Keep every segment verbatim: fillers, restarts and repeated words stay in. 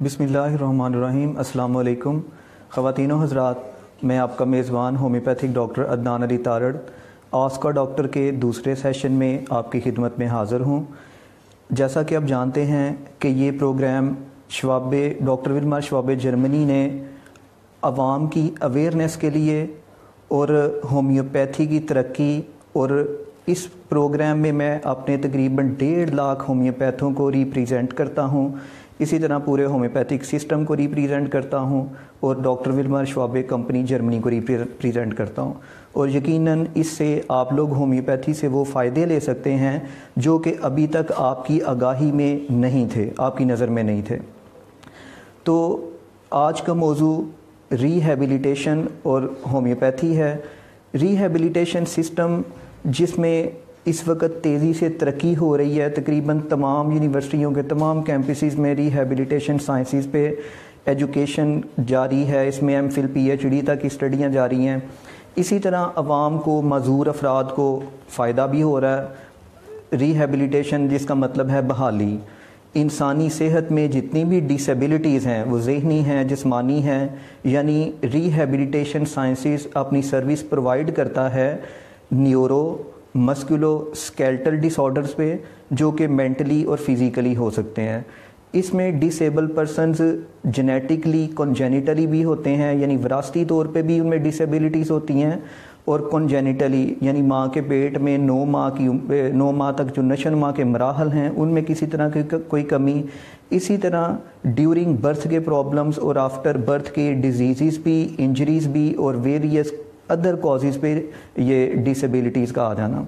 بسم اللہ الرحمن الرحیم۔ السلام علیکم خواتین و حضرات، میں آپ کا میزبان ہومیوپیتھک ڈاکٹر عدنان علی تارڑ آسکا ڈاکٹر کے دوسرے سیشن میں آپ کی خدمت میں حاضر ہوں۔ جیسا کہ آپ جانتے ہیں کہ یہ program Schwabe doctor Willmar Schwabe Germany نے عوام کی اویئرنیس کے لیے اور ہومیوپیتھی کی ترقی، اور اس پروگرام میں میں اپنے تقریباً ڈیڑھ لاکھ ہومیوپیتھوں کو ریپریزنٹ کرتا ہوں، اسی طرح پورے ہومیوپیتھک سسٹم کو ریپریزنٹ کرتا ہوں اور doctor Willmar Schwabe company Germany کو ریپریزنٹ کرتا ہوں، اور یقیناً اس سے آپ لوگ ہومیوپیتھی سے وہ فائدے لے سکتے ہیں جو کہ ابھی تک آپ کی آگاہی میں نہیں تھے، آپ کی نظر میں نہیں تھے۔ تو آج کا موضوع ریہیبلیٹیشن اور ہومیوپیتھی ہے۔ ریہیبلیٹیشن سسٹم جس میں اس وقت تیزی سے ترقی ہو رہی ہے، تقریباً تمام یونیورسٹیوں کے تمام کیمپسز میں ریہیبلیٹیشن سائنسز پہ ایجوکیشن جاری ہے، اس میں M Phil P H D تک اسٹڈیاں جاری ہیں۔ اسی طرح عوام کو، معذور افراد کو فائدہ بھی ہو رہا ہے۔ ریہیبلیٹیشن جس کا مطلب ہے بحالی، انسانی صحت میں جتنی بھی ڈسیبلٹیز ہیں وہ ذہنی ہیں، جسمانی ہیں، یعنی ریہیبلیٹیشن سائنسز اپنی سروس پرووائڈ کرتا ہے neuromusculoskeletal disorders پہ، جو کہ مینٹلی اور فزیکلی ہو سکتے ہیں۔ اس میں ڈسیبل پرسنز جینیٹکلی کنجینیٹلی بھی ہوتے ہیں، یعنی وراثتی طور پہ بھی ان میں ڈسیبلٹیز ہوتی ہیں، اور کنجینیٹلی یعنی ماں کے پیٹ میں نو ماہ کی نو ماہ تک جو نشو نما کے مراحل ہیں ان میں کسی طرح کی کوئی کمی، اسی طرح ڈیورنگ برتھ کے پرابلمز اور آفٹر برتھ کے ڈیزیزز بھی، انجریز بھی، اور ویریس ادر کازز پہ یہ ڈسیبلٹیز کا آ جانا۔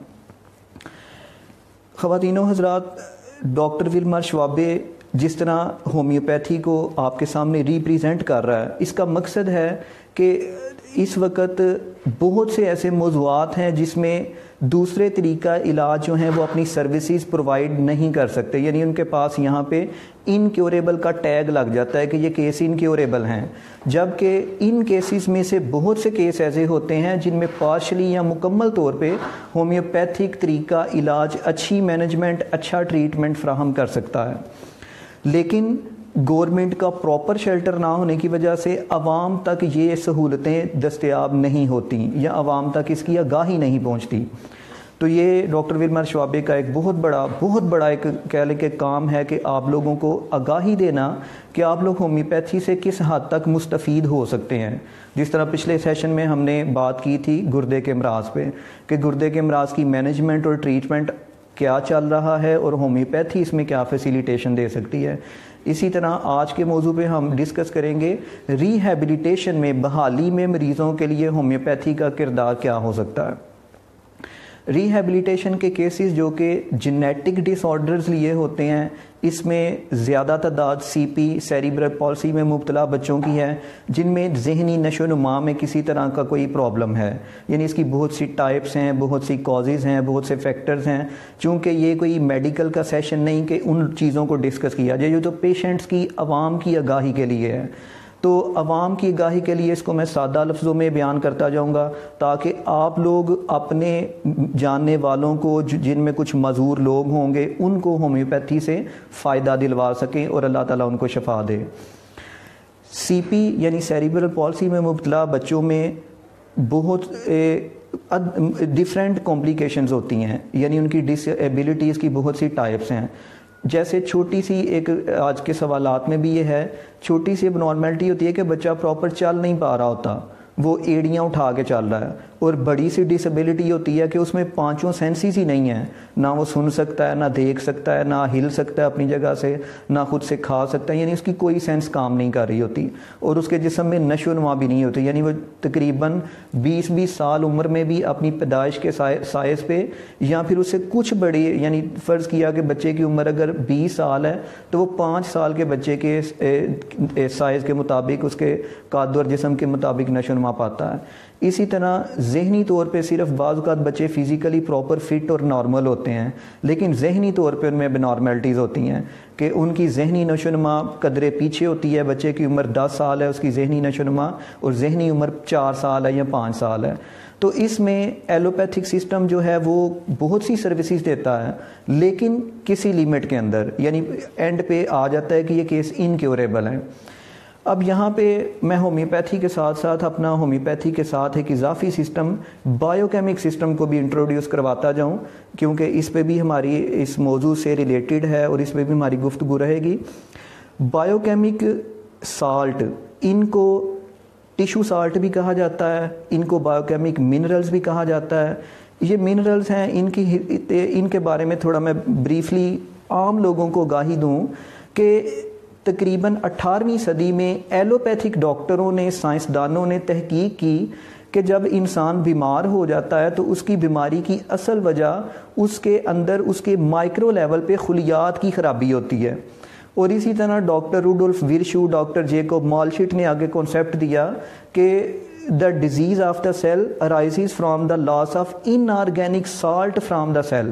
خواتین و حضرات، ڈاکٹر ولمار شواب جس طرح ہومیوپیتھی کو آپ کے سامنے ریپریزنٹ کر رہا ہے، اس کا مقصد ہے کہ اس وقت بہت سے ایسے موضوعات ہیں جس میں دوسرے طریقہ علاج جو ہیں وہ اپنی سروسز پرووائڈ نہیں کر سکتے، یعنی ان کے پاس یہاں پہ انکیوریبل کا ٹیگ لگ جاتا ہے کہ یہ کیس انکیوریبل ہیں، جبکہ ان کیسز میں سے بہت سے کیس ایسے ہوتے ہیں جن میں پارشلی یا مکمل طور پہ ہومیوپیتھک طریقہ علاج اچھی مینجمنٹ، اچھا ٹریٹمنٹ فراہم کر سکتا ہے، لیکن گورنمنٹ کا پراپر شیلٹر نہ ہونے کی وجہ سے عوام تک یہ سہولتیں دستیاب نہیں ہوتی یا عوام تک اس کی آگاہی نہیں پہنچتی۔ تو یہ ڈاکٹر ولمار شواب کا ایک بہت بڑا بہت بڑا ایک کہہ لیں کہ کام ہے کہ آپ لوگوں کو آگاہی دینا کہ آپ لوگ ہومیوپیتھی سے کس حد تک مستفید ہو سکتے ہیں۔ جس طرح پچھلے سیشن میں ہم نے بات کی تھی گردے کے امراض پہ، کہ گردے کے امراض کی مینجمنٹ اور ٹریٹمنٹ کیا چل رہا ہے اور ہومیوپیتھی اس میں کیا فیسیلیٹیشن دے سکتی ہے۔ اسی طرح آج کے موضوع پہ ہم ڈسکس کریں گے ریہیبلیٹیشن میں، بحالی میں مریضوں کے لیے ہومیوپیتھی کا کردار کیا ہو سکتا ہے۔ ریہیبلیٹیشن کے کیسز جو کہ جینیٹک ڈس آرڈرز لیے ہوتے ہیں، اس میں زیادہ تعداد سی پی سیریبرل پالسی میں مبتلا بچوں کی ہے جن میں ذہنی نشو و نما میں کسی طرح کا کوئی پرابلم ہے، یعنی اس کی بہت سی ٹائپس ہیں، بہت سی کازز ہیں، بہت سے فیکٹرز ہیں۔ چونکہ یہ کوئی میڈیکل کا سیشن نہیں کہ ان چیزوں کو ڈسکس کیا جائے، یہ تو پیشنٹس کی، عوام کی آگاہی کے لیے ہے، تو عوام کی آگاہی کے لیے اس کو میں سادہ لفظوں میں بیان کرتا جاؤں گا تاکہ آپ لوگ اپنے جاننے والوں کو جن میں کچھ معذور لوگ ہوں گے ان کو ہومیوپیتھی سے فائدہ دلوا سکیں اور اللہ تعالیٰ ان کو شفا دے۔ سی پی یعنی سیریبرل پالسی میں مبتلا بچوں میں بہت ڈفرینٹ کمپلیکیشنز ہوتی ہیں، یعنی ان کی ڈس ایبلٹیز کی بہت سی ٹائپس ہیں۔ جیسے چھوٹی سی ایک آج کے سوالات میں بھی یہ ہے، چھوٹی سی اب نارملٹی ہوتی ہے کہ بچہ پراپر چل نہیں پا رہا ہوتا، وہ ایڑیاں اٹھا کے چل رہا ہے، اور بڑی سی ڈسیبلٹی ہوتی ہے کہ اس میں پانچوں سینسز ہی نہیں ہیں، نہ وہ سن سکتا ہے، نہ دیکھ سکتا ہے، نہ ہل سکتا ہے اپنی جگہ سے، نہ خود سے کھا سکتا ہے، یعنی اس کی کوئی سینس کام نہیں کر رہی ہوتی، اور اس کے جسم میں نشو و نما بھی نہیں ہوتی، یعنی وہ تقریباً بیس بیس سال عمر میں بھی اپنی پیدائش کے سائز پہ یا پھر اس سے کچھ بڑی، یعنی فرض کیا کہ بچے کی عمر اگر بیس سال ہے تو وہ پانچ سال کے بچے کے سائز کے مطابق، اس کے قد اور جسم کے مطابق نشو و نما پاتا ہے۔ اسی طرح ذہنی طور پہ صرف بعض اوقات بچے فزیکلی پراپر فٹ اور نارمل ہوتے ہیں، لیکن ذہنی طور پہ ان میں نارملٹیز ہوتی ہیں کہ ان کی ذہنی نشو و نما قدرے پیچھے ہوتی ہے. بچے کی عمر دس سال ہے، اس کی ذہنی نشو و نما، اور ذہنی عمر چار سال ہے یا پانچ سال ہے. تو اس میں ایلوپیتھک سسٹم جو ہے وہ بہت سی سروسز دیتا ہے، لیکن کسی لیمٹ کے اندر، یعنی اینڈ پہ آ جاتا ہے کہ یہ کیس انکیوریبل ہے. اب یہاں پہ میں ہومیوپیتھی کے ساتھ ساتھ اپنا ہومیوپیتھی کے ساتھ ایک اضافی سسٹم بایو کیمک سسٹم کو بھی انٹروڈیوس کرواتا جاؤں، کیونکہ اس پہ بھی ہماری اس موضوع سے ریلیٹڈ ہے اور اس پہ بھی ہماری گفتگو رہے گی. بایو کیمک سالٹ، ان کو ٹیشو سالٹ بھی کہا جاتا ہے، ان کو بایو کیمک منرلز بھی کہا جاتا ہے. یہ منرلز ہیں، ان کی ان کے بارے میں تھوڑا میں بریفلی عام لوگوں کو آگاہی دوں کہ تقریباً اٹھارہویں صدی میں ایلوپیتھک ڈاکٹروں نے، سائنسدانوں نے تحقیق کی کہ جب انسان بیمار ہو جاتا ہے تو اس کی بیماری کی اصل وجہ اس کے اندر اس کے مائکرو لیول پہ خلیات کی خرابی ہوتی ہے. اور اسی طرح doctor Rudolf Virchow, doctor Jacob Moleschott نے آگے کانسیپٹ دیا کہ the disease of the cell arises from the loss of inorganic salt from the cell,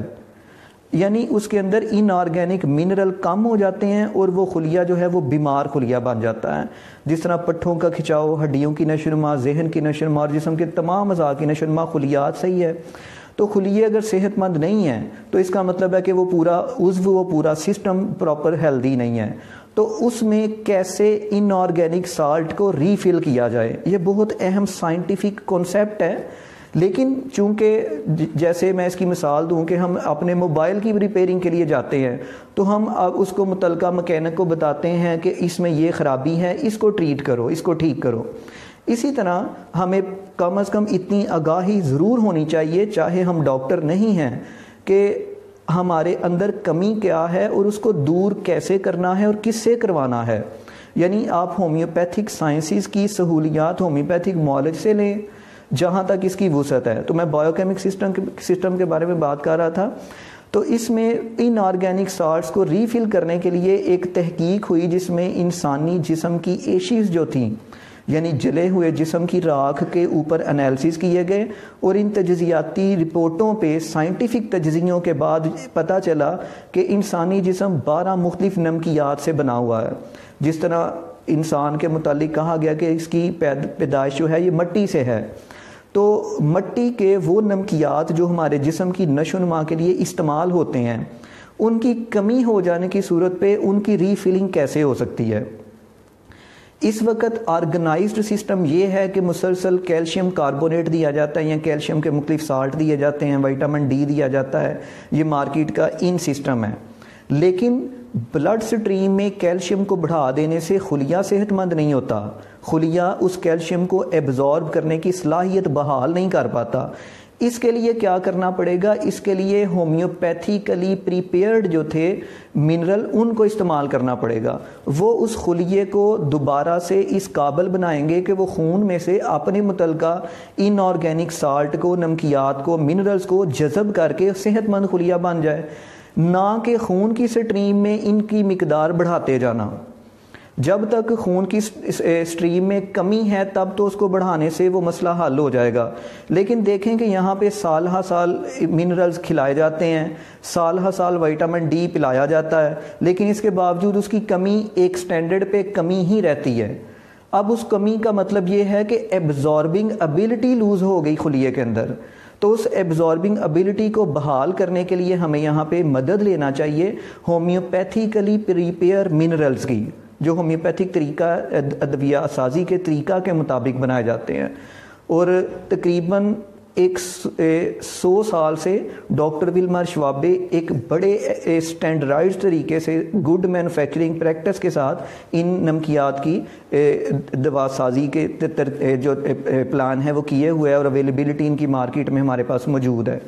یعنی اس کے اندر ان آرگینک منرل کم ہو جاتے ہیں اور وہ خلیہ جو ہے وہ بیمار خلیہ بن جاتا ہے. جس طرح پٹھوں کا کھچاؤ، ہڈیوں کی نشو و نما، ذہن کی نشو و نما اور جسم کے تمام اعضاء کی نشو و نما خلیات صحیح ہے. تو خلیے اگر صحت مند نہیں ہیں تو اس کا مطلب ہے کہ وہ پورا عضو، وہ پورا سسٹم پراپر ہیلدی نہیں ہے. تو اس میں کیسے ان آرگینک سالٹ کو ریفل کیا جائے، یہ بہت اہم سائنٹیفک کانسیپٹ ہے. لیکن چونکہ جیسے میں اس کی مثال دوں کہ ہم اپنے موبائل کی ریپیئرنگ کے لیے جاتے ہیں تو ہم اب اس کو متعلقہ مکینک کو بتاتے ہیں کہ اس میں یہ خرابی ہے، اس کو ٹریٹ کرو، اس کو ٹھیک کرو. اسی طرح ہمیں کم از کم اتنی آگاہی ضرور ہونی چاہیے، چاہے ہم ڈاکٹر نہیں ہیں، کہ ہمارے اندر کمی کیا ہے اور اس کو دور کیسے کرنا ہے اور کس سے کروانا ہے. یعنی آپ ہومیوپیتھک سائنسز کی سہولیات ہومیوپیتھک معالج سے لیں جہاں تک اس کی وسعت ہے. تو میں بایو کیمک سسٹم سسٹم کے بارے میں بات کر رہا تھا. تو اس میں ان آرگینک سالٹس کو ریفل کرنے کے لیے ایک تحقیق ہوئی جس میں انسانی جسم کی ایشیز جو تھیں، یعنی جلے ہوئے جسم کی راکھ کے اوپر انالیسس کیے گئے، اور ان تجزیاتی رپورٹوں پہ سائنٹیفک تجزیوں کے بعد پتہ چلا کہ انسانی جسم بارہ مختلف نمکیات سے بنا ہوا ہے. جس طرح انسان کے متعلق کہا گیا کہ اس کی پیدائش جو ہے یہ مٹی سے ہے، تو مٹی کے وہ نمکیات جو ہمارے جسم کی نشو و نما کے لیے استعمال ہوتے ہیں، ان کی کمی ہو جانے کی صورت پہ ان کی ری فلنگ کیسے ہو سکتی ہے. اس وقت آرگنائزڈ سسٹم یہ ہے کہ مسلسل کیلشیم کاربونیٹ دیا جاتا ہے یا کیلشیم کے مختلف سالٹ دیے جاتے ہیں، وٹامن ڈی دیا جاتا ہے، یہ مارکیٹ کا ان سسٹم ہے. لیکن بلڈ سٹریم میں کیلشیم کو بڑھا دینے سے خلیہ صحت مند نہیں ہوتا، خلیہ اس کیلشیم کو ایبزارب کرنے کی صلاحیت بحال نہیں کر پاتا. اس کے لیے کیا کرنا پڑے گا؟ اس کے لیے ہومیوپیتھیکلی پریپیئرڈ جو تھے منرل، ان کو استعمال کرنا پڑے گا. وہ اس خلیے کو دوبارہ سے اس قابل بنائیں گے کہ وہ خون میں سے اپنے متعلقہ ان آرگینک سالٹ کو، نمکیات کو، منرلز کو جذب کر کے صحت مند خلیہ بن جائے، نہ کہ خون کی سٹریم میں ان کی مقدار بڑھاتے جانا. جب تک خون کی سٹریم میں کمی ہے تب تو اس کو بڑھانے سے وہ مسئلہ حل ہو جائے گا. لیکن دیکھیں کہ یہاں پہ سال ہا سال منرلز کھلائے جاتے ہیں، سال ہا سال وٹامن ڈی پلایا جاتا ہے، لیکن اس کے باوجود اس کی کمی ایک سٹینڈرڈ پہ کمی ہی رہتی ہے. اب اس کمی کا مطلب یہ ہے کہ ایبزاربنگ ابیلٹی لوز ہو گئی خلیے کے اندر. تو اس ایبزاربنگ ابیلٹی کو بحال کرنے کے لیے ہمیں یہاں پہ مدد لینا چاہیے ہومیوپیتھیکلی پریپیئر منرلز کی، جو ہومیوپیتھک طریقہ ادویہ سازی کے طریقہ کے مطابق بنائے جاتے ہیں. اور تقریباً ایک سو سال سے ڈاکٹر ولمر شوابے ایک بڑے اسٹینڈرڈائزڈ طریقے سے گڈ مینوفیکچرنگ پریکٹس کے ساتھ ان نمکیات کی دوا سازی کے جو پلان ہے وہ کیے ہوئے ہیں، اور اویلیبلٹی ان کی مارکیٹ میں ہمارے پاس موجود ہے.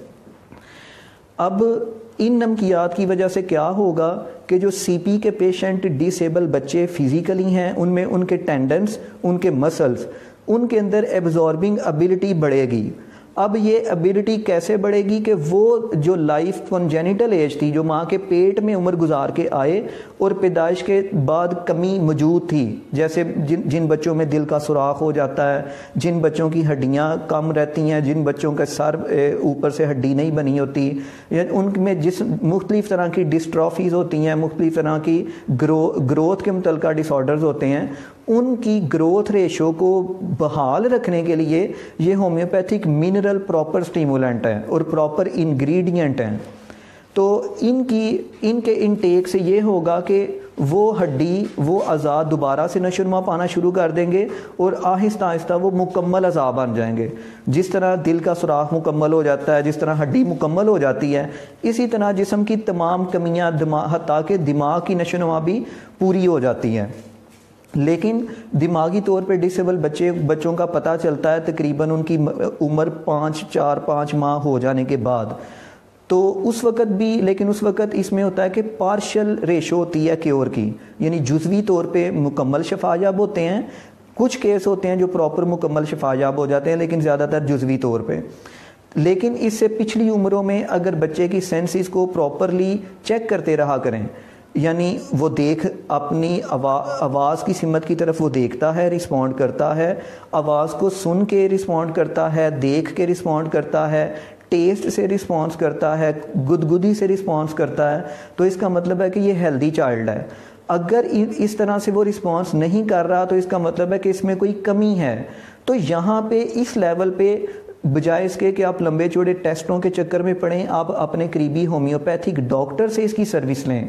اب ان نمکیات کی وجہ سے کیا ہوگا کہ جو سی پی کے پیشنٹ ڈسیبل بچے فزیکلی ہیں، ان میں ان کے ٹینڈنس، ان کے مسلز، ان کے اندر ایبزاربنگ ابیلٹی بڑھے گی. اب یہ ابیلٹی کیسے بڑھے گی کہ وہ جو لائف کنجینیٹل ایج تھی، جو ماں کے پیٹ میں عمر گزار کے آئے اور پیدائش کے بعد کمی موجود تھی، جیسے جن جن بچوں میں دل کا سوراخ ہو جاتا ہے، جن بچوں کی ہڈیاں کم رہتی ہیں، جن بچوں کا سر اوپر سے ہڈی نہیں بنی ہوتی، یا ان میں جس مختلف طرح کی ڈسٹرافیز ہوتی ہیں، مختلف طرح کی گرو گروتھ کے متعلقہ ڈس آرڈرز ہوتے ہیں، ان کی گروتھ ریشو کو بحال رکھنے کے لیے یہ ہومیوپیتھک منرل پراپر سٹیمولنٹ ہے اور پراپر انگریڈینٹ ہیں۔ تو ان کی ان کے انٹیک سے یہ ہوگا کہ وہ ہڈی، وہ اعضاء دوبارہ سے نشو و نما پانا شروع کر دیں گے اور آہستہ آہستہ وہ مکمل اعضاء بن جائیں گے۔ جس طرح دل کا سوراخ مکمل ہو جاتا ہے، جس طرح ہڈی مکمل ہو جاتی ہے، اسی طرح جسم کی تمام کمیاں، دماغ حتیٰ کہ دماغ کی نشو و نما بھی پوری ہو جاتی ہیں۔ لیکن دماغی طور پہ ڈسیبل بچے بچوں کا پتہ چلتا ہے تقریباً ان کی عمر پانچ چار پانچ ماہ ہو جانے کے بعد، تو اس وقت بھی لیکن اس وقت اس میں ہوتا ہے کہ پارشل ریشو ہوتی ہے کیور کی، یعنی جزوی طور پہ مکمل شفا یاب ہوتے ہیں، کچھ کیس ہوتے ہیں جو پراپر مکمل شفا یاب ہو جاتے ہیں، لیکن زیادہ تر جزوی طور پہ۔ لیکن اس سے پچھلی عمروں میں اگر بچے کی سینسز کو پراپرلی چیک کرتے رہا کریں، یعنی وہ دیکھ اپنی آواز کی سمت کی طرف وہ دیکھتا ہے، رسپونڈ کرتا ہے، آواز کو سن کے رسپونڈ کرتا ہے، دیکھ کے رسپونڈ کرتا ہے، ٹیسٹ سے رسپانس کرتا ہے، گدگدی سے رسپانس کرتا ہے، تو اس کا مطلب ہے کہ یہ ہیلدی چائلڈ ہے۔ اگر اس طرح سے وہ رسپانس نہیں کر رہا تو اس کا مطلب ہے کہ اس میں کوئی کمی ہے۔ تو یہاں پہ اس لیول پہ بجائے اس کے کہ آپ لمبے چوڑے ٹیسٹوں کے چکر میں پڑیں، آپ اپنے قریبی ہومیوپیتھک ڈاکٹر سے اس کی سروس لیں۔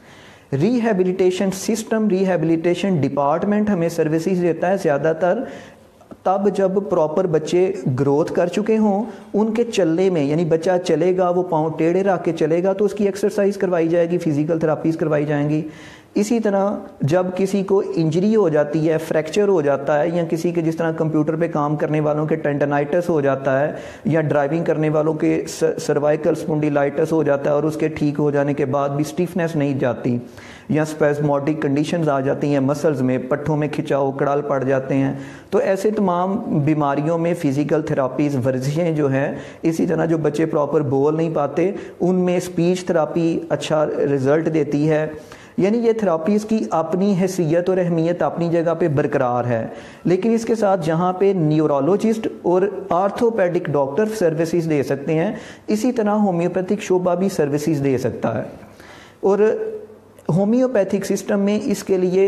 ریہیبلیٹیشن سسٹم، ریہیبلیٹیشن ڈپارٹمنٹ ہمیں سروسز دیتا ہے زیادہ تر تب جب پراپر بچے گروتھ کر چکے ہوں، ان کے چلنے میں، یعنی بچہ چلے گا، وہ پاؤں ٹیڑھے رکھ کے چلے گا تو اس کی ایکسرسائز کروائی جائے گی، فزیکل تھراپیز کروائی جائیں گی۔ اسی طرح جب کسی کو انجری ہو جاتی ہے، فریکچر ہو جاتا ہے، یا کسی کے جس طرح کمپیوٹر پہ کام کرنے والوں کے ٹینڈنائٹس ہو جاتا ہے، یا ڈرائیونگ کرنے والوں کے سروائکل اسپونڈیلائٹس ہو جاتا ہے اور اس کے ٹھیک ہو جانے کے بعد بھی سٹیفنس نہیں جاتی، یا اسپیزموڈک کنڈیشنز آ جاتی ہیں مسلز میں، پٹھوں میں کھچاؤ، کڑال پڑ جاتے ہیں، تو ایسے تمام بیماریوں میں فزیکل تھراپیز، ورزشیں جو ہیں، اسی طرح جو بچے پراپر بول نہیں پاتے ان میں اسپیچ تھراپی اچھا رزلٹ دیتی ہے۔ یعنی یہ تھراپیز کی اپنی حیثیت اور اہمیت اپنی جگہ پہ برقرار ہے، لیکن اس کے ساتھ جہاں پہ نیورولوجسٹ اور آرتھوپیڈک ڈاکٹر سروسز دے سکتے ہیں، اسی طرح ہومیوپیتھک شعبہ بھی سروسز دے سکتا ہے۔ اور ہومیوپیتھک سسٹم میں اس کے لیے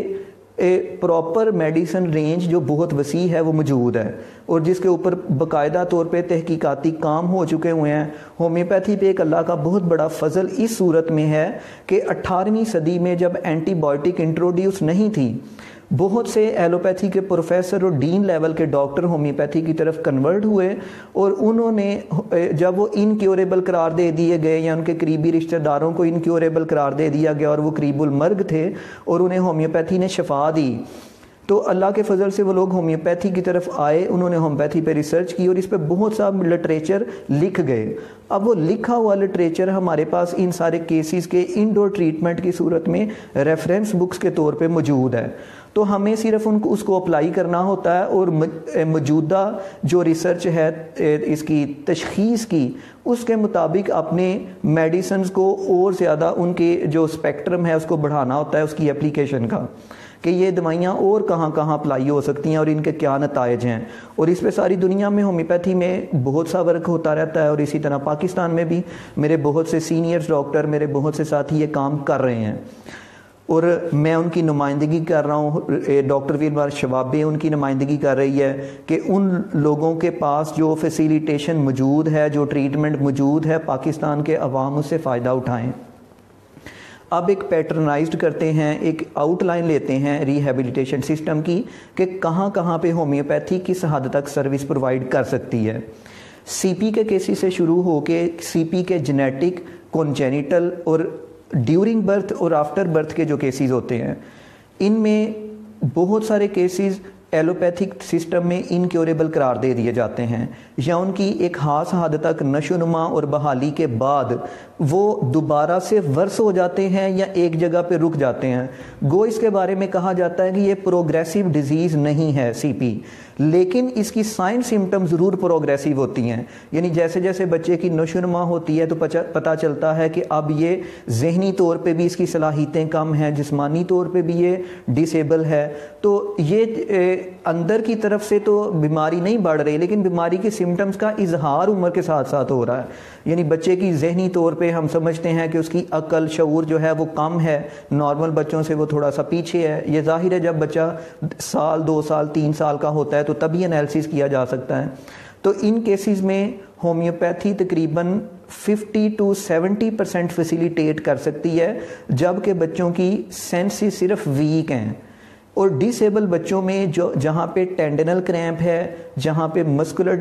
پراپر میڈیسن رینج جو بہت وسیع ہے وہ موجود ہے، اور جس کے اوپر باقاعدہ طور پہ تحقیقاتی کام ہو چکے ہوئے ہیں۔ ہومیوپیتھی پہ ایک اللہ کا بہت بڑا فضل اس صورت میں ہے کہ اٹھارہویں صدی میں جب اینٹی بائیوٹک انٹروڈیوس نہیں تھی، بہت سے ایلوپیتھی کے پروفیسر اور ڈین لیول کے ڈاکٹر ہومیوپیتھی کی طرف کنورٹ ہوئے، اور انہوں نے جب وہ انکیوریبل قرار دے دیے گئے یا ان کے قریبی رشتہ داروں کو انکیوریبل قرار دے دیا گیا اور وہ قریب المرگ تھے اور انہیں ہومیوپیتھی نے شفا دی، تو اللہ کے فضل سے وہ لوگ ہومیوپیتھی کی طرف آئے، انہوں نے ہومیوپیتھی پہ ریسرچ کی اور اس پہ بہت سا لٹریچر لکھ گئے۔ اب وہ لکھا ہوا لٹریچر ہمارے پاس ان سارے کیسز کے انڈور ٹریٹمنٹ کی صورت میں ریفرنس بکس کے طور پہ موجود ہے، تو ہمیں صرف ان کو اس کو اپلائی کرنا ہوتا ہے اور موجودہ جو ریسرچ ہے اس کی تشخیص کی، اس کے مطابق اپنے میڈیسنز کو اور زیادہ ان کے جو اسپیکٹرم ہے اس کو بڑھانا ہوتا ہے اس کی اپلیکیشن کا، کہ یہ دوائیاں اور کہاں کہاں اپلائی ہو سکتی ہیں اور ان کے کیا نتائج ہیں۔ اور اس پہ ساری دنیا میں ہومیوپیتھی میں بہت سا ورک ہوتا رہتا ہے، اور اسی طرح پاکستان میں بھی میرے بہت سے سینئرز ڈاکٹر، میرے بہت سے ساتھی یہ کام کر رہے ہیں، اور میں ان کی نمائندگی کر رہا ہوں۔ ڈاکٹر ویلوار شوابے ان کی نمائندگی کر رہی ہے کہ ان لوگوں کے پاس جو فیسیلیٹیشن موجود ہے، جو ٹریٹمنٹ موجود ہے، پاکستان کے عوام اس سے فائدہ اٹھائیں۔ اب ایک پیٹرنائزڈ کرتے ہیں، ایک آؤٹ لائن لیتے ہیں ریہیبلیٹیشن سسٹم کی کہ کہاں کہاں پہ ہومیوپیتھی کس حد تک سروس پرووائڈ کر سکتی ہے۔ سی پی کے کیسز سے شروع ہو کے سی پی کے جینیٹک، کونجینیٹل اور ڈیورنگ برتھ اور آفٹر برتھ کے جو کیسز ہوتے ہیں، ان میں بہت سارے کیسز ایلوپیتھک سسٹم میں انکیوریبل قرار دے دیے جاتے ہیں یا ان کی ایک خاص حد تک نشو نما اور بحالی کے بعد وہ دوبارہ سے ورس ہو جاتے ہیں یا ایک جگہ پہ رک جاتے ہیں. گو اس کے بارے میں کہا جاتا ہے کہ یہ پروگریسو ڈیزیز نہیں ہے سی پی, لیکن اس کی سائن سمٹم ضرور پروگریسو ہوتی ہیں. یعنی جیسے جیسے بچے کی نشو نما ہوتی ہے تو پتہ چلتا ہے کہ اب یہ ذہنی طور پہ بھی اس کی صلاحیتیں کم ہیں, جسمانی طور پہ بھی یہ ڈسیبل ہے. تو یہ اندر کی طرف سے تو بیماری نہیں بڑھ رہی, لیکن بیماری کے سمٹمز کا اظہار عمر کے ساتھ ساتھ ہو رہا ہے. یعنی بچے کی ذہنی طور پہ ہم سمجھتے ہیں کہ اس کی عقل شعور جو ہے وہ کم ہے, نارمل بچوں سے وہ تھوڑا سا پیچھے ہے. یہ ظاہر ہے جب بچہ سال دو سال تین سال کا ہوتا ہے تو تبھی انالیسس کیا جا سکتا ہے. تو ان کیسز میں ہومیوپیتھی تقریباً fifty to seventy percent facilitate کر سکتی ہے, جبکہ بچوں کی سینسز صرف ویک ہیں. اور ڈسیبل بچوں میں جو جہاں پہ ٹینڈنل کریمپ ہے, جہاں پہ مسکولر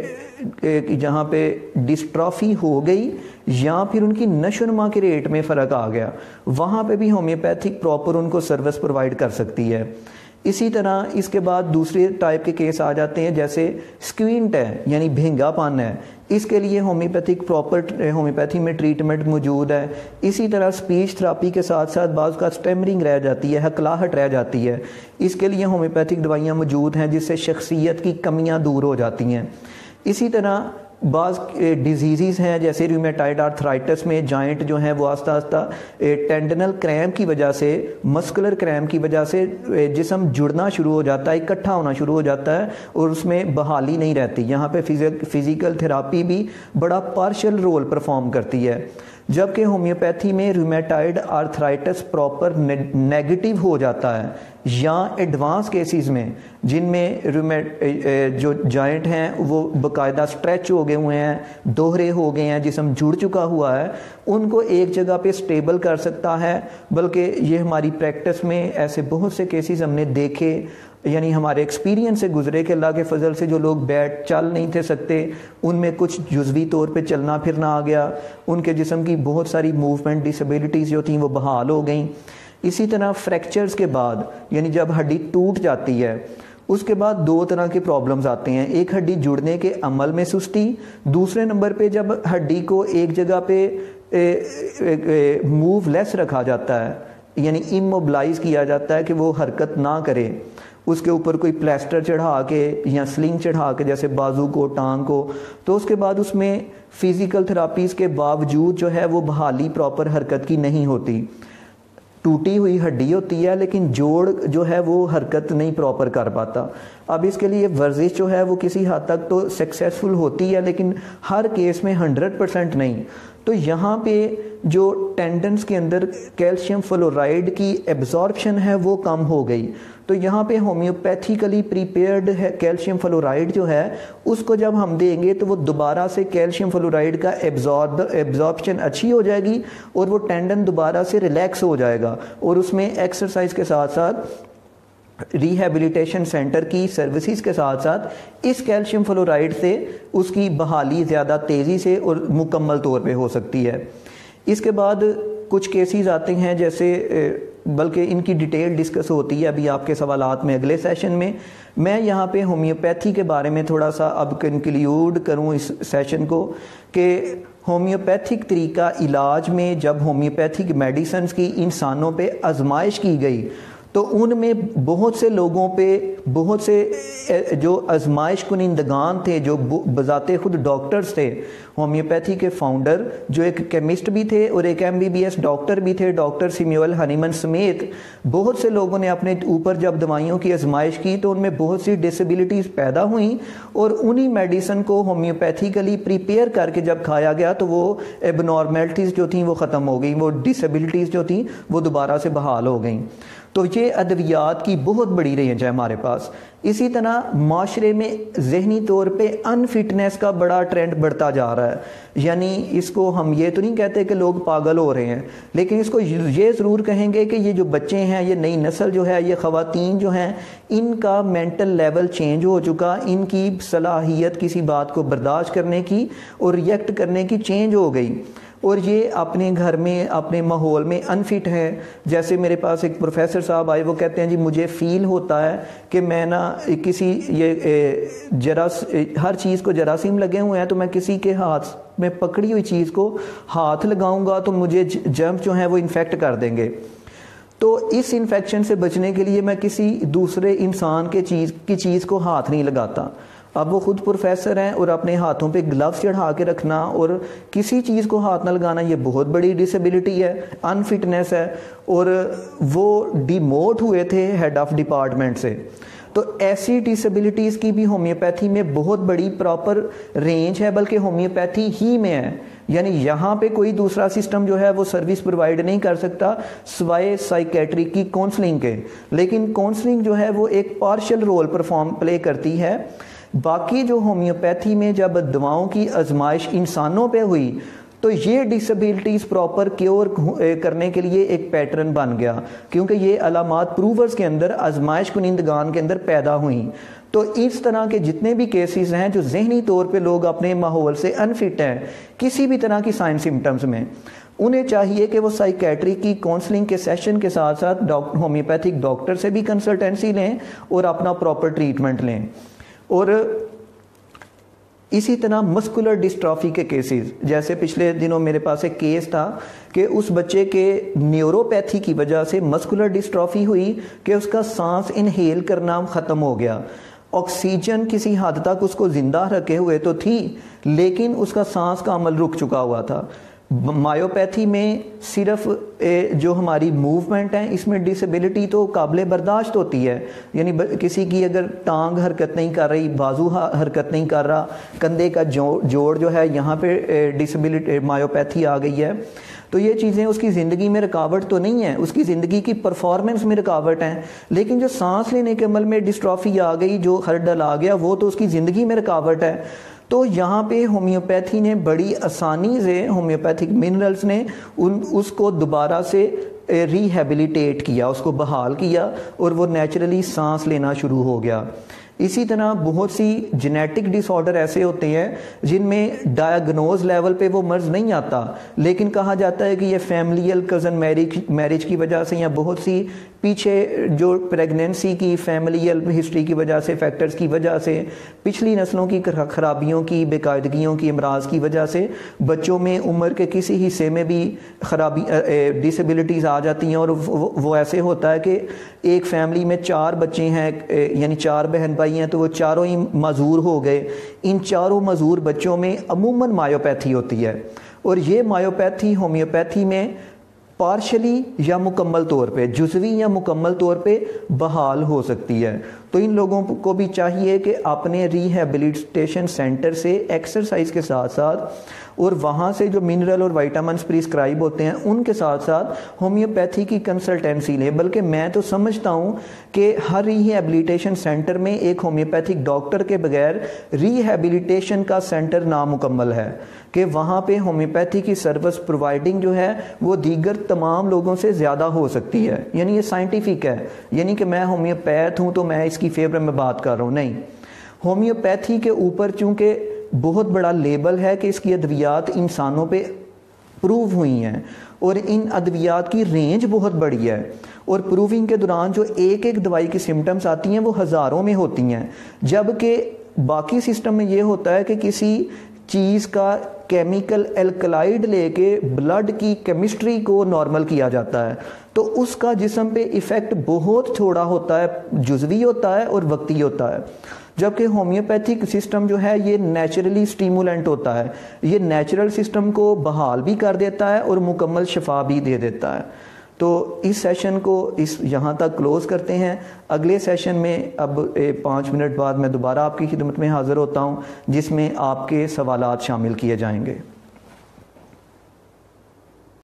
جہاں پہ ڈسٹرافی ہو گئی یا پھر ان کی نشو نما کے ریٹ میں فرق آ گیا, وہاں پہ بھی ہومیوپیتھک پراپر ان کو سروس پرووائڈ کر سکتی ہے. اسی طرح اس کے بعد دوسرے ٹائپ کے کیس آ جاتے ہیں جیسے سکوینٹ ہے یعنی بھینگا پن ہے. اس کے لیے ہومیوپیتھک پراپر ہومیوپیتھی میں ٹریٹمنٹ موجود ہے. اسی طرح اسپیچ تھراپی کے ساتھ ساتھ بعض کا اسٹیمرنگ رہ جاتی ہے, ہکلاہٹ رہ جاتی ہے. اس کے لیے ہومیوپیتھک دوائیاں موجود ہیں جس سے شخصیت کی کمیاں دور ہو جاتی ہیں. اسی طرح بعض ڈیزیزز ہیں جیسے ریومیٹائڈ آرتھرائٹس میں جوائنٹ جو ہیں وہ آہستہ آہستہ ٹینڈنل کریمپ کی وجہ سے, مسکولر کریمپ کی وجہ سے جسم جڑنا شروع ہو جاتا ہے, اکٹھا ہونا شروع ہو جاتا ہے اور اس میں بحالی نہیں رہتی. یہاں پہ فزیکل تھراپی بھی بڑا پارشل رول پرفارم کرتی ہے, جبکہ ہومیوپیتھی میں ریومیٹائڈ آرتھرائٹس پراپر نیگیٹو ہو جاتا ہے. یا ایڈوانس کیسز میں جن میں جو جوائنٹ ہیں وہ باقاعدہ اسٹریچ ہو گئے ہوئے ہیں, دوہرے ہو گئے ہیں, جسم جڑ چکا ہوا ہے, ان کو ایک جگہ پہ سٹیبل کر سکتا ہے. بلکہ یہ ہماری پریکٹس میں ایسے بہت سے کیسز ہم نے دیکھے, یعنی ہمارے ایکسپیرینس سے گزرے کہ اللہ کے فضل سے جو لوگ بیٹھ چل نہیں تھے سکتے ان میں کچھ جزوی طور پہ چلنا پھرنا آ گیا, ان کے جسم کی بہت ساری موومنٹ ڈسیبلٹیز جو تھیں وہ بحال ہو گئیں. اسی طرح فریکچرز کے بعد یعنی جب ہڈی ٹوٹ جاتی ہے اس کے بعد دو طرح کے پرابلمز آتے ہیں. ایک ہڈی جڑنے کے عمل میں سستی, دوسرے نمبر پہ جب ہڈی کو ایک جگہ پہ موو لیس رکھا جاتا ہے یعنی اموبلائز کیا جاتا ہے کہ وہ حرکت نہ کرے, اس کے اوپر کوئی پلاسٹر چڑھا کے یا سلنگ چڑھا کے جیسے بازو کو ٹانگ کو, تو اس کے بعد اس میں فزیکل تھراپیز کے باوجود جو ہے وہ بحالی پراپر حرکت کی نہیں ہوتی. ٹوٹی ہوئی ہڈی ہوتی ہے لیکن جوڑ جو ہے وہ حرکت نہیں پراپر کر پاتا. اب اس کے لیے ورزش جو ہے وہ کسی حد تک تو سکسیسفل ہوتی ہے لیکن ہر کیس میں ہنڈریڈ پرسینٹ نہیں. تو یہاں پہ جو ٹینڈنس کے اندر کیلشیم فلورائڈ کی ایبزارپشن ہے وہ کم ہو گئی. تو یہاں پہ ہومیوپیتھیکلی پریپیئرڈ ہے کیلشیم فلورائڈ جو ہے اس کو جب ہم دیں گے تو وہ دوبارہ سے کیلشیم فلورائڈ کا ایبزارپشن اچھی ہو جائے گی اور وہ ٹینڈن دوبارہ سے ریلیکس ہو جائے گا, اور اس میں ایکسرسائز کے ساتھ ساتھ ریہیبلیٹیشن سینٹر کی سروسز کے ساتھ ساتھ اس کیلشیم فلورائڈ سے اس کی بحالی زیادہ تیزی سے اور مکمل طور پہ ہو سکتی ہے. اس کے بعد کچھ کیسز آتے ہیں جیسے, بلکہ ان کی ڈیٹیل ڈسکس ہوتی ہے ابھی آپ کے سوالات میں اگلے سیشن میں. میں یہاں پہ ہومیوپیتھی کے بارے میں تھوڑا سا اب کنکلیوڈ کروں اس سیشن کو کہ ہومیوپیتھک طریقہ علاج میں جب ہومیوپیتھک میڈیسنز کی انسانوں پہ آزمائش کی گئی تو ان میں بہت سے لوگوں پہ بہت سے جو آزمائش کنندگان تھے جو بذات خود ڈاکٹرز تھے, ہومیوپیتھی کے فاؤنڈر جو ایک کیمسٹ بھی تھے اور ایک M B B S doctor بھی تھے, ڈاکٹر سیمیول ہنیمن سمیت بہت سے لوگوں نے اپنے اوپر جب دوائیوں کی آزمائش کی تو ان میں بہت سی ڈسیبلٹیز پیدا ہوئیں, اور انہی میڈیسن کو ہومیوپیتھیکلی پریپیئر کر کے جب کھایا گیا تو وہ ایب نارمیلٹیز جو تھیں وہ ختم ہو گئیں, وہ ڈسیبلٹیز جو تھیں وہ دوبارہ سے بحال ہو گئیں. تو یہ ادویات کی بہت بڑی رینج ہے ہمارے پاس. اسی طرح معاشرے میں ذہنی طور پہ ان فٹنس کا بڑا ٹرینڈ بڑھتا جا رہا ہے. یعنی اس کو ہم یہ تو نہیں کہتے کہ لوگ پاگل ہو رہے ہیں, لیکن اس کو یہ ضرور کہیں گے کہ یہ جو بچے ہیں, یہ نئی نسل جو ہے, یہ خواتین جو ہیں, ان کا مینٹل لیول چینج ہو چکا, ان کی صلاحیت کسی بات کو برداشت کرنے کی اور ریئیکٹ کرنے کی چینج ہو گئی. اور یہ اپنے گھر میں اپنے ماحول میں انفٹ ہے. جیسے میرے پاس ایک پروفیسر صاحب آئے, وہ کہتے ہیں جی مجھے فیل ہوتا ہے کہ میں نا کسی یہ جراث ہر چیز کو جراثیم لگے ہوئے ہیں, تو میں کسی کے ہاتھ میں پکڑی ہوئی چیز کو ہاتھ لگاؤں گا تو مجھے جرم جو ہیں وہ انفیکٹ کر دیں گے. تو اس انفیکشن سے بچنے کے لیے میں کسی دوسرے انسان کے چیز کی چیز کو ہاتھ نہیں لگاتا. اب وہ خود پروفیسر ہیں اور اپنے ہاتھوں پہ گلوز چڑھا کے رکھنا اور کسی چیز کو ہاتھ نہ لگانا, یہ بہت بڑی ڈسیبلٹی ہے, انفٹنس ہے. اور وہ ڈیموٹ ہوئے تھے ہیڈ آف ڈپارٹمنٹ سے. تو ایسی ڈسیبلٹیز کی بھی ہومیوپیتھی میں بہت بڑی پراپر رینج ہے, بلکہ ہومیوپیتھی ہی میں ہے. یعنی یہاں پہ کوئی دوسرا سسٹم جو ہے وہ سروس پرووائڈ نہیں کر سکتا سوائے سائیکیٹری کی کونسلنگ کے. لیکن کونسلنگ جو ہے وہ ایک پارشل رول پرفارم پلے کرتی ہے. باقی جو ہومیوپیتھی میں جب دواؤں کی آزمائش انسانوں پہ ہوئی تو یہ ڈسیبلٹیز پراپر کیور کرنے کے لیے ایک پیٹرن بن گیا, کیونکہ یہ علامات پروورز کے اندر آزمائش کنندگان کے اندر پیدا ہوئیں. تو اس طرح کے جتنے بھی کیسز ہیں جو ذہنی طور پہ لوگ اپنے ماحول سے انفٹ ہیں کسی بھی طرح کی سائن سمٹمز میں, انہیں چاہیے کہ وہ سائیکیٹری کی کونسلنگ کے سیشن کے ساتھ ساتھ ہومیوپیتھک ڈاکٹر سے بھی کنسلٹنسی لیں اور اپنا پراپر ٹریٹمنٹ لیں. اور اسی طرح مسکولر ڈسٹرافی کے کیسز, جیسے پچھلے دنوں میرے پاس ایک کیس تھا کہ اس بچے کے نیوروپیتھی کی وجہ سے مسکولر ڈسٹرافی ہوئی کہ اس کا سانس انہیل کرنا ختم ہو گیا. آکسیجن کسی حد تک اس کو زندہ رکھے ہوئے تو تھی, لیکن اس کا سانس کا عمل رک چکا ہوا تھا. مایوپیتھی میں صرف جو ہماری موومنٹ ہیں اس میں ڈسیبلٹی تو قابل برداشت ہوتی ہے. یعنی کسی کی اگر ٹانگ حرکت نہیں کر رہی, بازو حرکت نہیں کر رہا, کندھے کا جوڑ جو ہے یہاں پہ ڈسیبلٹی مایوپیتھی آ گئی ہے, تو یہ چیزیں اس کی زندگی میں رکاوٹ تو نہیں ہے, اس کی زندگی کی پرفارمنس میں رکاوٹ ہیں. لیکن جو سانس لینے کے عمل میں ڈسٹرافی آ گئی, جو ہرڈل آ گیا, وہ تو اس کی زندگی میں رکاوٹ ہے. تو یہاں پہ ہومیوپیتھی نے بڑی آسانی سے, ہومیوپیتھک منرلز نے ان اس کو دوبارہ سے ریہیبلیٹیٹ کیا, اس کو بحال کیا اور وہ نیچرلی سانس لینا شروع ہو گیا. اسی طرح بہت سی جینیٹک ڈس آرڈر ایسے ہوتے ہیں جن میں ڈائیگنوز لیول پہ وہ مرض نہیں آتا, لیکن کہا جاتا ہے کہ یہ فیملیل کزن میریج میرج کی وجہ سے یا بہت سی پیچھے جو پریگنینسی کی فیملیل ہسٹری کی وجہ سے, فیکٹرز کی وجہ سے, پچھلی نسلوں کی خرابیوں کی, بے قاعدگیوں کی, امراض کی وجہ سے بچوں میں عمر کے کسی حصے میں بھی خرابی ڈسیبلٹیز آ جاتی ہیں. اور وہ ایسے ہوتا ہے کہ ایک فیملی میں چار بچے ہیں, یعنی چار بہن بھائی ہیں, تو وہ چاروں ہی معذور ہو گئے. ان چاروں معذور بچوں میں عموماً مایوپیتھی ہوتی ہے, اور یہ مایوپیتھی ہومیوپیتھی میں پارشلی یا مکمل طور پہ, جزوی یا مکمل طور پہ بحال ہو سکتی ہے. تو ان لوگوں کو بھی چاہیے کہ اپنے ریہیبلیٹیشن سینٹر سے ایکسرسائز کے ساتھ ساتھ اور وہاں سے جو منرل اور وائٹامنس پریسکرائب ہوتے ہیں ان کے ساتھ ساتھ ہومیوپیتھی کی کنسلٹنسی لیں. بلکہ میں تو سمجھتا ہوں کہ ہر ریہیبلیٹیشن سینٹر میں ایک ہومیوپیتھک ڈاکٹر کے بغیر ریہیبلیٹیشن کا سینٹر نامکمل ہے, کہ وہاں پہ ہومیوپیتھی کی سروس پرووائڈنگ جو ہے وہ دیگر تمام لوگوں سے زیادہ ہو سکتی ہے. یعنی یہ سائنٹیفک ہے, یعنی کہ میں ہومیوپیتھ ہوں تو میں اس کی فیور میں بات کر رہا ہوں, نہیں. ہومیوپیتھی کے اوپر چونکہ بہت بڑا لیبل ہے کہ اس کی ادویات انسانوں پہ پروو ہوئی ہیں, اور ان ادویات کی رینج بہت بڑی ہے, اور پروونگ کے دوران جو ایک ایک دوائی کی سمٹمز آتی ہیں وہ ہزاروں میں ہوتی ہیں. جبکہ باقی سسٹم میں یہ ہوتا ہے کہ کسی چیز کا کیمیکل الکلائڈ لے کے بلڈ کی کیمسٹری کو نارمل کیا جاتا ہے, تو اس کا جسم پہ ایفیکٹ بہت تھوڑا ہوتا ہے, جزوی ہوتا ہے اور وقتی ہوتا ہے. جبکہ ہومیوپیتھک سسٹم جو ہے یہ نیچرلی سٹیمولنٹ ہوتا ہے, یہ نیچرل سسٹم کو بحال بھی کر دیتا ہے اور مکمل شفا بھی دے دیتا ہے. تو اس سیشن کو اس یہاں تک کلوز کرتے ہیں. اگلے سیشن میں اب پانچ منٹ بعد میں دوبارہ آپ کی خدمت میں حاضر ہوتا ہوں, جس میں آپ کے سوالات شامل کیے جائیں گے.